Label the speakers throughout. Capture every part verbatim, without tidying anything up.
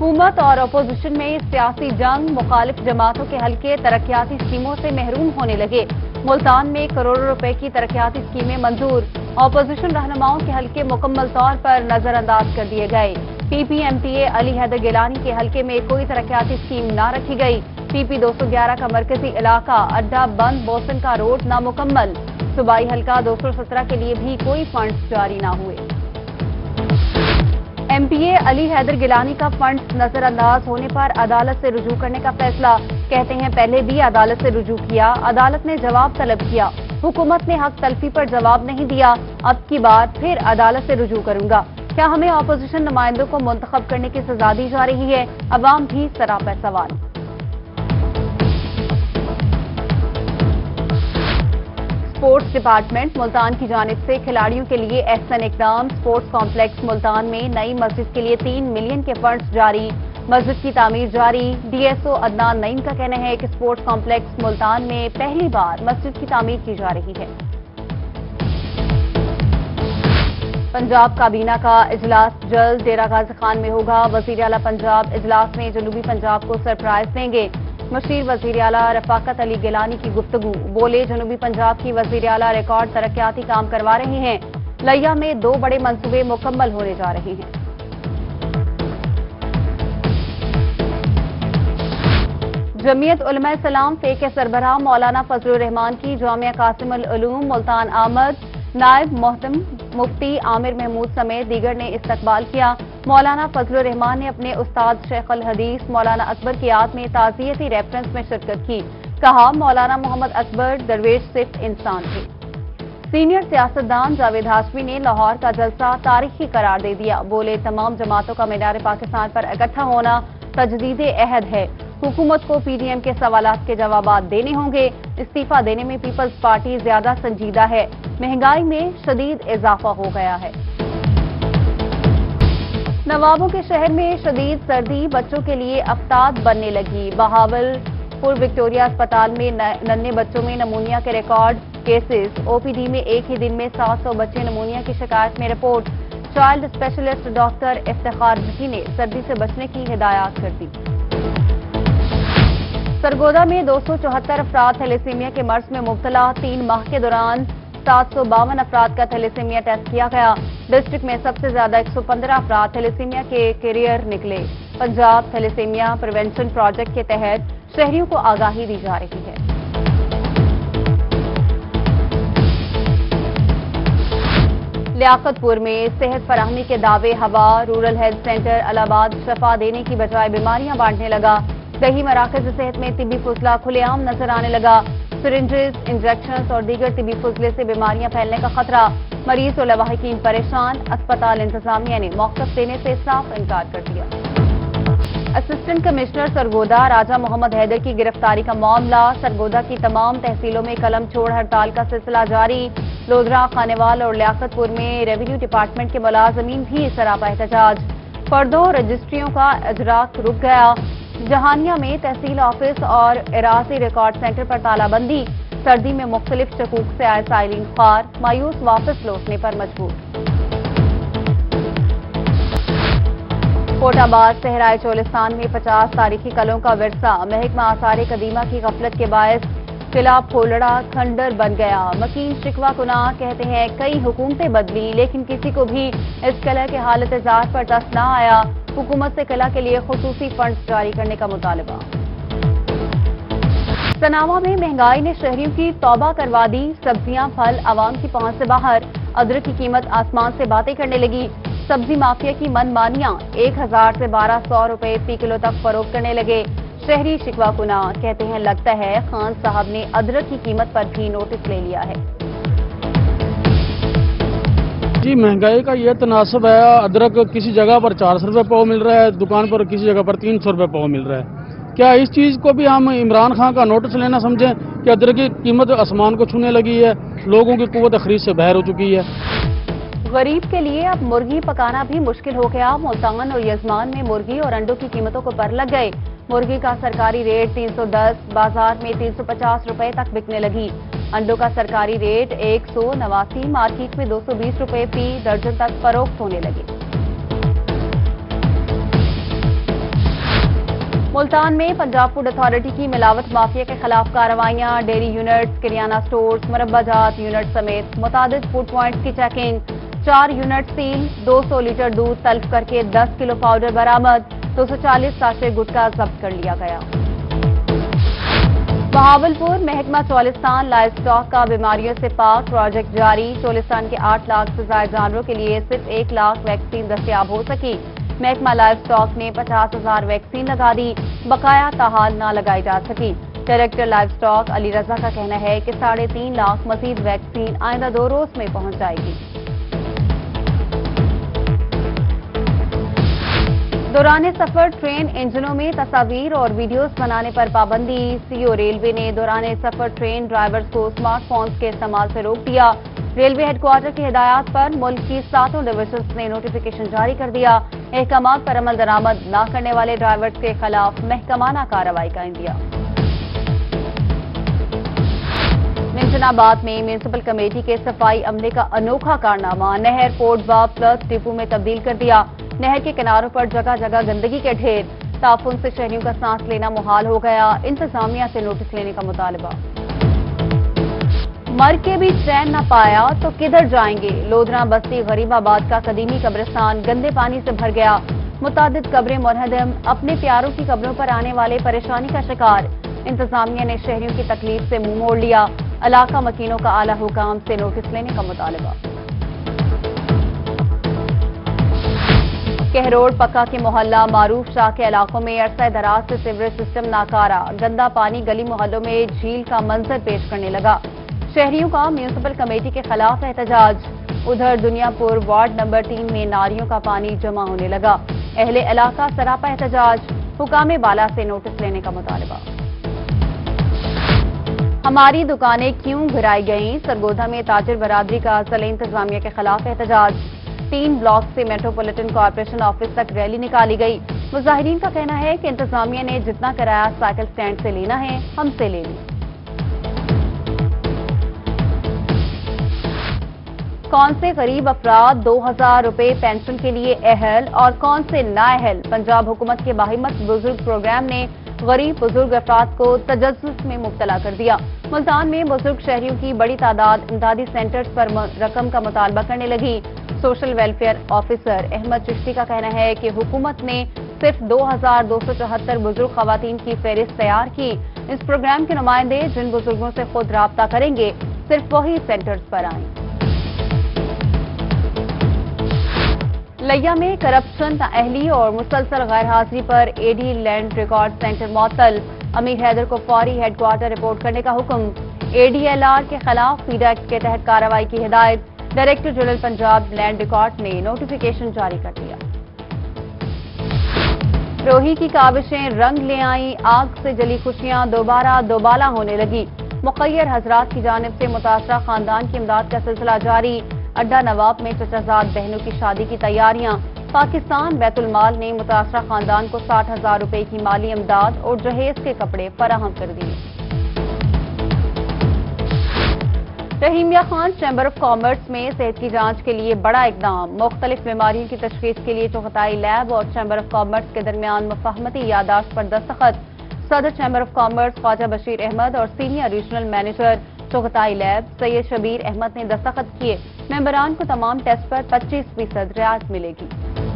Speaker 1: हुकूमत और अपोजिशन में सियासी जंग, मुखालिफ जमातों के हल्के तरक्याती स्कीमों से महरूम होने लगे। मुल्तान में करोड़ों रुपए की तरक्याती स्कीमें मंजूर, अपोजिशन रहनुमाओं के हल्के मुकम्मल तौर पर नजरअंदाज कर दिए गए। P P M T A Ali Haider Gilani के हल्के में कोई तरक्याती स्कीम न रखी गई। पी पी दो सौ ग्यारह का मरकजी इलाका अड्डा बंद, बोसन का रोड नामुकम्मल। सूबाई हल्का दो सौ सत्रह के लिए भी कोई फंड्स जारी न हुए। M P A Ali Haider Gilani का फंड्स नजरअंदाज होने पर अदालत से रुजू करने का फैसला। कहते हैं पहले भी अदालत से रुजू किया, अदालत ने जवाब तलब किया, हुकूमत ने हक तलफी पर जवाब नहीं दिया, अब की बार फिर अदालत से रुजू करूंगा। क्या हमें अपोजिशन नुमाइंदों को मुंतखब करने की सजा दी जा रही है? अवाम भी सरापर सवाल। स्पोर्ट्स डिपार्टमेंट मुल्तान की जानिब से खिलाड़ियों के लिए एहसन इकदाम। स्पोर्ट्स कॉम्प्लेक्स मुल्तान में नई मस्जिद के लिए तीन मिलियन के फंड्स जारी, मस्जिद की तामीर जारी। D S O Adnan Naeem का कहना है कि स्पोर्ट्स कॉम्प्लेक्स मुल्तान में पहली बार मस्जिद की तामीर की जा रही है। पंजाब काबीना का इजलास जल्द डेरा गाजी खान में होगा। वजीर आला पंजाब इजलास में जनूबी पंजाब को सरप्राइज देंगे। मशीर वजीर आला रफाकत अली गिलानी की गुफ्तगू, बोले जनूबी पंजाब की वजीर आला रिकॉर्ड तरक्याती काम करवा रहे हैं। लिया में दो बड़े मंसूबे मुकम्मल होने जा रहे हैं। जमीयत उलमा इस्लाम फे के सरबराह मौलाना फजलुर रहमान की जामिया कासिम उल उलूम मुल्तान आमद, नायब मोहतम मुफ्ती आमिर महमूद समेत दीगर ने इस्तकबाल किया। मौलाना फजलुर रहमान ने अपने उस्ताद शेख अल हदीस मौलाना अकबर की याद में ताज़ियती रेफरेंस में शिरकत की। कहा मौलाना मोहम्मद अकबर दरवेश सिर्फ इंसान थे। सीनियर सियासतदान जावेद हाशमी ने लाहौर का जलसा तारीखी करार दे दिया। बोले तमाम जमातों का मीनार पाकिस्तान पर इकट्ठा होना तजदीद अहद है। हुकूमत को पी डी एम के सवालात के जवाबात देने होंगे। इस्तीफा देने में पीपल्स पार्टी ज्यादा संजीदा है। महंगाई में शदीद इजाफा हो गया है। नवाबों के शहर में शदीद सर्दी बच्चों के लिए अफ्ताब बनने लगी। बहावलपुर विक्टोरिया अस्पताल में नन्हे बच्चों में नमूनिया के record cases. O P D में एक ही दिन में सात सौ बच्चे नमूनिया की शिकायत में report. Child specialist doctor Iftikhar Bhatti ने सर्दी से बचने की हिदायत कर दी। सरगोदा में दो सौ चौहत्तर अफराद थैलेसीमिया के मर्ज में मुब्तला। तीन माह के दौरान सात सौ बावन अफराद का थैलेसीमिया टेस्ट किया गया। डिस्ट्रिक्ट में सबसे ज्यादा एक सौ पंद्रह अफराद थैलेसीमिया के कैरियर निकले। पंजाब थैलेसीमिया प्रिवेंशन प्रोजेक्ट के तहत शहरियों को आगाही दी जा रही है। लियाकतपुर में सेहत फराहमी के दावे हवा। रूरल हेल्थ सेंटर अलाहाबाद शफा देने की बजाय बीमारियां बांटने लगा। दही मराकज सेहत में तिबी फुजला खुलेआम नजर आने लगा। सिरिंजेस, इंजेक्शन और दीगर तिबी फुजले से बीमारियां फैलने का खतरा। मरीज और लवाहिकीन परेशान। अस्पताल इंतजामिया ने मौकफ देने से साफ इनकार कर दिया। असिस्टेंट कमिश्नर सरगोदा राजा मोहम्मद हैदर की गिरफ्तारी का मामला। सरगोदा की तमाम तहसीलों में कलम छोड़ हड़ताल का सिलसिला जारी। लोधरा, खानेवाल और लियाकतपुर में रेवेन्यू डिपार्टमेंट के मुलाजमीन भी सरापा एहतजाज। फर्दों रजिस्ट्रियों का इजराक रुक गया। जहानिया में तहसील ऑफिस और इरासी रिकॉर्ड सेंटर पर तालाबंदी। सर्दी में मुख्तलिफ शकूक से आए साइलिन ख्वार, मायूस वापस लौटने पर मजबूर। कोटाबाद सहराए चोलिस्तान में पचास तारीखी कलों का विरसा। महकमा आसार कदीमा की गफलत के बायस किला फोलड़ा खंडर बन गया। मकीन शिकवा कुना कहते हैं कई हुकूमतें बदली लेकिन किसी को भी इस किला के हालत जार पर दस्त न आया। हुकूमत से किला के लिए खुसूसी फंड्स जारी करने का मुतालबा। सनावा में महंगाई ने शहरियों की तौबा करवा दी। सब्जियां फल आवाम की पहुंच से बाहर। अदरक की कीमत आसमान से बातें करने लगी। सब्जी माफिया की मनमानियां एक हजार से बारह सौ रुपए फी किलो तक फरोख्त करने लगे। शहरी शिकवा कुना कहते हैं लगता है खान साहब ने अदरक की कीमत पर भी नोटिस ले लिया है।
Speaker 2: जी महंगाई का ये तनासब है। अदरक किसी जगह पर चार सौ रुपये पाव मिल रहा है, दुकान पर किसी जगह पर तीन सौ रुपये पाव मिल रहा है। क्या इस चीज़ को भी हम इमरान खान का नोटिस लेना समझें कि अदरक की कीमत आसमान को छूने लगी है, लोगों की कुव्वत खरीद से बाहर हो चुकी है।
Speaker 1: गरीब के लिए अब मुर्गी पकाना भी मुश्किल हो गया। मुल्तान और यजमान में मुर्गी और अंडों की कीमतों को पर लग गए। मुर्गी का सरकारी रेट तीन सौ दस, बाजार में तीन सौ पचास रुपए तक बिकने लगी। अंडों का सरकारी रेट एक सौ नवासी, मार्केट में दो सौ बीस रुपए फी दर्जन तक फरोख्त होने लगे। ملتان میں پنجاب فوڈ اتھارٹی کی ملاوٹ مافیا کے خلاف کارروائیاں، ڈیری یونٹس، کریانہ سٹورز، مربع جات یونٹ سمیت متعدد فوڈ پوائنٹس کی چیکنگ، چار یونٹ سیل، دو سو لیٹر دودھ تلف کر کے دس کلو پاؤڈر برآمد، دو سو چالیس ساشے گٹکا ضبط کر لیا گیا۔ بہاولپور محکمہ چولستان لائف سٹاک کا بیماریوں سے پاک پروجیکٹ جاری، چولستان کے آٹھ لاکھ سے زائد جانوروں کے لیے صرف ایک لاکھ ویکسین دستیاب ہو سکی۔ محکمہ لائف سٹاک نے پچاس ہزار ویکسین لگا دی، بقایا تاحال نہ لگائی جا سکی۔ Director livestock Ali Raza کا کہنا ہے کہ ساڑھے تین لاکھ مزید ویکسین آئندہ دو روز میں پہنچ جائے گی۔ دوران سفر ٹرین انجنوں میں تصاویر اور ویڈیوز بنانے پر پابندی، سی او ریلوے نے دوران سفر ٹرین ڈرائیورز کو اسمارٹ فونز کے استعمال سے روک دیا۔ ریلوے ہیڈ کوارٹر کی ہدایات پر ملک کی ساتوں ڈویژنز نے نوٹیفیکیشن جاری کر دیا، احکامات پر عمل درآمد نہ کرنے والے ڈرائیورز کے خلاف محکمانہ کارروائی کا عندیہ۔ منشن آباد میں میونسپل کمیٹی کے صفائی عملے کا انوکھا کارنامہ، نہر پورٹ با پلس ڈپو میں تبدیل کر دیا۔ نہر کے کناروں پر جگہ جگہ گندگی کے ڈھیر، تعفن سے شہریوں کا سانس لینا محال ہو گیا، انتظامیہ سے نوٹس لینے کا مطالبہ۔ مر کے بھی چین نہ پایا تو کدھر جائیں گے، لودھنا بستی غریب آباد کا قدیمی قبرستان گندے پانی سے بھر گیا، متعدد قبریں منہدم، اپنے پیاروں کی قبروں پر آنے والے پریشانی کا شکار، انتظامیہ نے شہریوں کی تکلیف سے منہ موڑ لیا، علاقہ مکینوں کا اعلی حکام سے نوٹس لینے کا مطالبہ۔ کہروڑ پکا کے محلہ معروف شاہ کے علاقوں میں عرصہ دراز سے سیوریج سسٹم ناکارہ، گندا پانی گلی محلوں میں جھیل کا منظر پیش کرنے لگا، شہریوں کا میونسپل کمیٹی کے خلاف احتجاج۔ ادھر دنیا پور وارڈ نمبر تین میں نالیوں کا پانی جمع ہونے لگا، اہل علاقہ سراپا احتجاج، حکام بالا سے نوٹس لینے کا مطالبہ۔ ہماری دکانیں کیوں گھرائی گئیں، سرگودھا میں تاجر برادری کا ضلع انتظامیہ کے خلاف احتجاج، تین بلاک سے میٹروپولیٹن کارپوریشن آفس تک ریلی نکالی گئی، مظاہرین کا کہنا ہے کہ انتظامیہ نے جتنا کرایہ سائیکل سٹینڈ سے لینا ہے ہم سے لے لیں۔ کون سے غریب افراد دو ہزار روپے پینشن کے لیے اہل اور کون سے نااہل، پنجاب حکومت کے باہمت بزرگ پروگرام نے غریب بزرگ افراد کو تجسس میں مبتلا کر دیا۔ ملتان میں بزرگ شہریوں کی بڑی تعداد امدادی سینٹرز پر رقم کا مطالبہ کرنے لگی۔ Social welfare officer Ahmad Chishti کا کہنا ہے کہ حکومت نے صرف دو ہزار دو سو چوہتر بزرگ خواتین کی فہرست تیار کی، اس پروگرام کے نمائندے جن بزرگوں سے خود رابطہ کریں گے صرف وہی سینٹرز پر آئیں۔ لیا میں کرپشن، نااہلی اور مسلسل غیر حاضری پر A D land record centre معطل، امیر حیدر کو فوری ہیڈ کوارٹر رپورٹ کرنے کا حکم، اے ڈی ایل آر کے خلاف فیڈ ایکٹ کے تحت کارروائی کی ہدایت، director general Punjab land record نے نوٹیفیکیشن جاری کر دیا۔ روہی کی کاوشیں رنگ لے آئیں، آگ سے جلی خوشیاں دوبارہ دوبالا ہونے لگی، مخیر حضرات کی جانب سے متاثرہ خاندان کی امداد کا سلسلہ جاری، اڈا نواب میں چچا زاد بہنوں کی شادی کی تیاریاں، پاکستان بیت المال نے متاثرہ خاندان کو ساٹھ ہزار روپے کی مالی امداد اور جہیز کے کپڑے فراہم کر دیے۔ Rahimiya Khan chamber of commerce میں صحت کی جانچ کے لیے بڑا اقدام، مختلف بیماریوں کی تشخیص کے لیے چغتائی لیب اور چیمبر آف کامرس کے درمیان مفاہمتی یادداشت پر دستخط، صدر chamber of commerce Khawaja Bashir Ahmad اور senior regional manager Chughtai lab Syed Shabbir Ahmad نے دستخط کیے، ممبران کو تمام ٹیسٹ پر پچیس فیصد رعایت ملے گی۔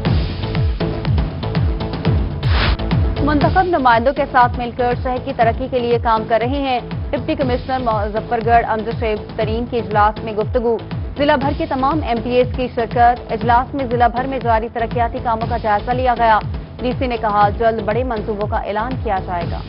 Speaker 1: منتخب نمائندوں کے ساتھ مل کر شہر کی ترقی کے لیے کام کر رہے ہیں، ڈپٹی کمشنر مظفر گڑھ امجد شیخ ترین کی اجلاس میں گفتگو، ضلع بھر کے تمام ایم پی ایز کی شرکت، اجلاس میں ضلع بھر میں جاری ترقیاتی کاموں کا جائزہ لیا گیا، ڈی سی نے کہا جلد بڑے منصوبوں کا اعلان کیا جائے گا۔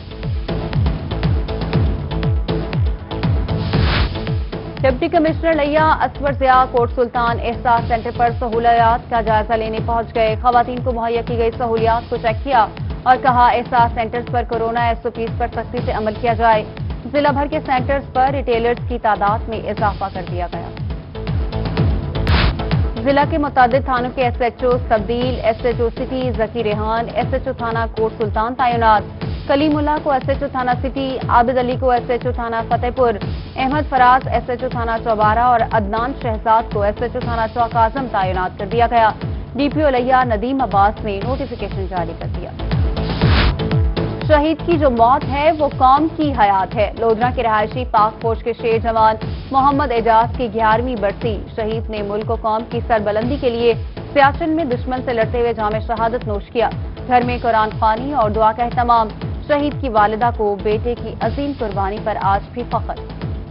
Speaker 1: ڈپٹی کمشنر لیا اسور ضیاء کوٹ سلطان احساس سینٹر پر سہولیات کا جائزہ لینے پہنچ گئے، خواتین کو مہیا کی گئی سہولیات کو چیک کیا اور کہا احساس سینٹرز پر کورونا ایس او پیز پر سختی سے عمل کیا جائے، ضلع بھر کے سینٹرز پر ریٹیلرز کی تعداد میں اضافہ کر دیا گیا۔ ضلع کے متعدد تھانوں کے ایس ایچ اوز تبدیل، S H O city Zaki Rehan S H O تھانہ کوٹ سلطان تعینات، کلیم اللہ کو ایس ایچ او تھانہ سٹی، عابد علی کو ایس ایچ او تھانہ Fatehpur, Ahmad Faraz S H O تھانہ چوبارہ اور عدنان شہزاد کو ایس ایچ او تھانہ چوک اعظم تعینات کر دیا گیا، ڈی پی او لیا ندیم عباس نے نوٹیفیکیشن جاری کر دیا۔ शहीद की जो मौत है वो कौम की हयात है। लोधरा के रहायशी पाक फौज के शेर जवान मोहम्मद एजाज की ग्यारहवीं बरसी। शहीद ने मुल्क और कौम की सरबलंदी के लिए सियाचिन में दुश्मन से लड़ते हुए जाम शहादत नोश किया। घर में कुरान ख्वानी और दुआ का एहतमाम। शहीद की वालिदा को बेटे की अजीम कुर्बानी पर आज भी फख्र।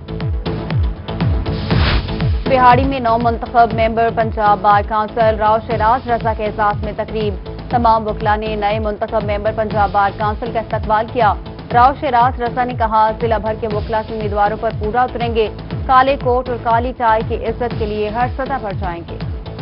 Speaker 1: बिहाड़ी में नौ मुंतखब member Punjab bar council Rao Shiraz Raza के एजाज में तकरीब। तमाम वकला ने नए मुंतखब मेंबर पंजाब बार काउंसिल का इस्तकबाल किया। राव शिराज रजा ने कहा, जिला भर के वकला के उम्मीदवारों पर पूरा उतरेंगे। काले कोट और काली चाय की इज्जत के लिए हर सतह पर जाएंगे।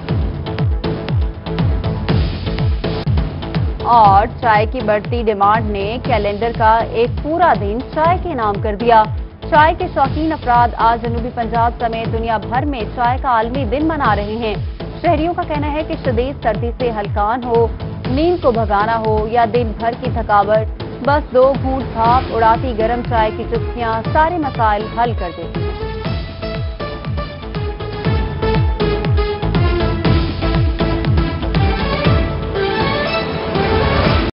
Speaker 1: और चाय की बढ़ती डिमांड ने कैलेंडर का एक पूरा दिन चाय के नाम कर दिया। चाय के शौकीन अफराद आज जनूबी पंजाब समेत दुनिया भर में चाय का आलमी दिन मना रहे हैं। शहरियों का कहना है कि शदीद सर्दी से हलकान हो, नींद को भगाना हो या दिन भर की थकावट, बस दो घूंट भाप उड़ाती गर्म चाय की चुस्कियां सारे मसाइल हल कर देती हैं।